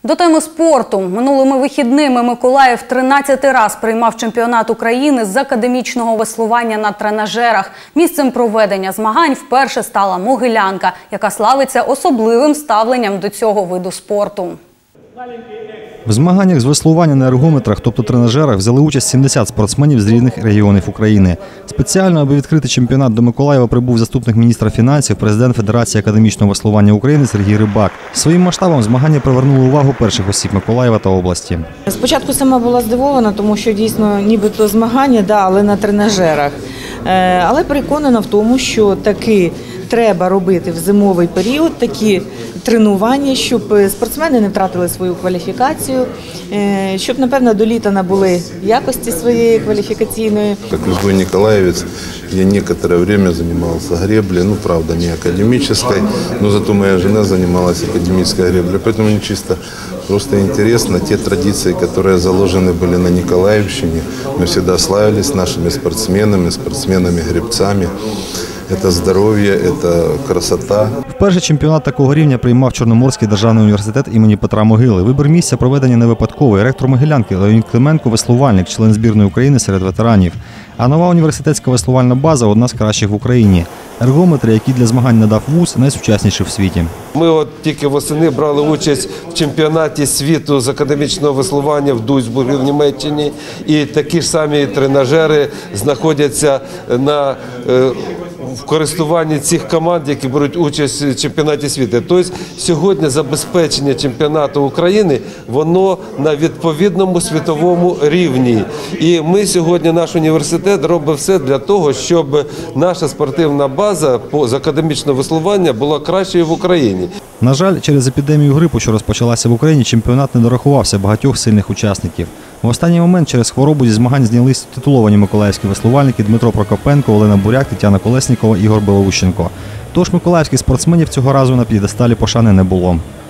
До теми спорту. Минулими вихідними Миколаїв 13-й раз приймав чемпіонат України з академічного веслування на тренажерах. Місцем проведення змагань вперше стала Могилянка, яка славиться особливим ставленням до цього виду спорту. В змаганнях з веслування на ергометрах, тобто тренажерах, взяли участь 70 спортсменів з різних регіонів України. Спеціально, аби відкрити чемпіонат, до Миколаєва прибув заступник міністра фінансів, президент Федерації академічного веслування України Сергій Рибак. Своїм масштабом змагання привернули увагу перших осіб Миколаєва та області. Спочатку сама була здивована, тому що дійсно нібито змагання, але на тренажерах. Але переконана в тому, що таки треба робити в зимовий період такі тренування, щоб спортсмени не втратили свою кваліфікацію, щоб, напевно, до літа набули якості своєї кваліфікаційної. Як любой николаевец, я некоторое время занимался греблей, правда, не академической, но зато моя жена занималась академической греблей, поэтому мне чисто просто интересно те традиции, которые заложены были на Николаевщине. Мы всегда славились нашими спортсменами-гребцами. Це здоров'я, це красота. Вперше чемпіонат такого рівня приймав Чорноморський державний університет імені Петра Могили. Вибір місця проведення не випадковий. Ректор Могилянки Леонід Клименко – веслувальник, член збірної України серед ветеранів. А нова університетська веслувальна база – одна з кращих в Україні. Ергометри, які для змагань надав ВУЗ, найсучасніші в світі. Ми тільки восени брали участь в чемпіонаті світу з академічного веслування в Дуйсбурзі в Німеччині. І такі ж самі тренажери знаходяться в користуванні цих команд, які беруть участь в чемпіонаті світу. Тобто сьогодні забезпечення чемпіонату України, воно на відповідному світовому рівні. І ми сьогодні, наш університет, робить все для того, щоб наша спортивна база з академічного веслування була кращою в Україні. На жаль, через епідемію грипу, що розпочалася в Україні, чемпіонат не дорахувався багатьох сильних учасників. В останній момент через хворобу зі змагань знялись титуловані миколаївські веслувальники Дмитро Прокопенко, Олена Буряк, Тетяна Колеснікова, Ігор Белоущенко. Тож миколаївських спортсменів цього разу на п'єдесталі пошани не було.